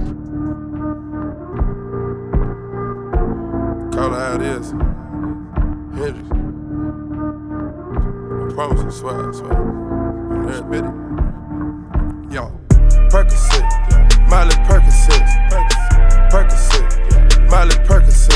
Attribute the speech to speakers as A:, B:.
A: Call it how it is. Hendrix. I promise you, swear. I'm there, admit it. Yo, Percocet, Miley Percocet, Miley Percocet.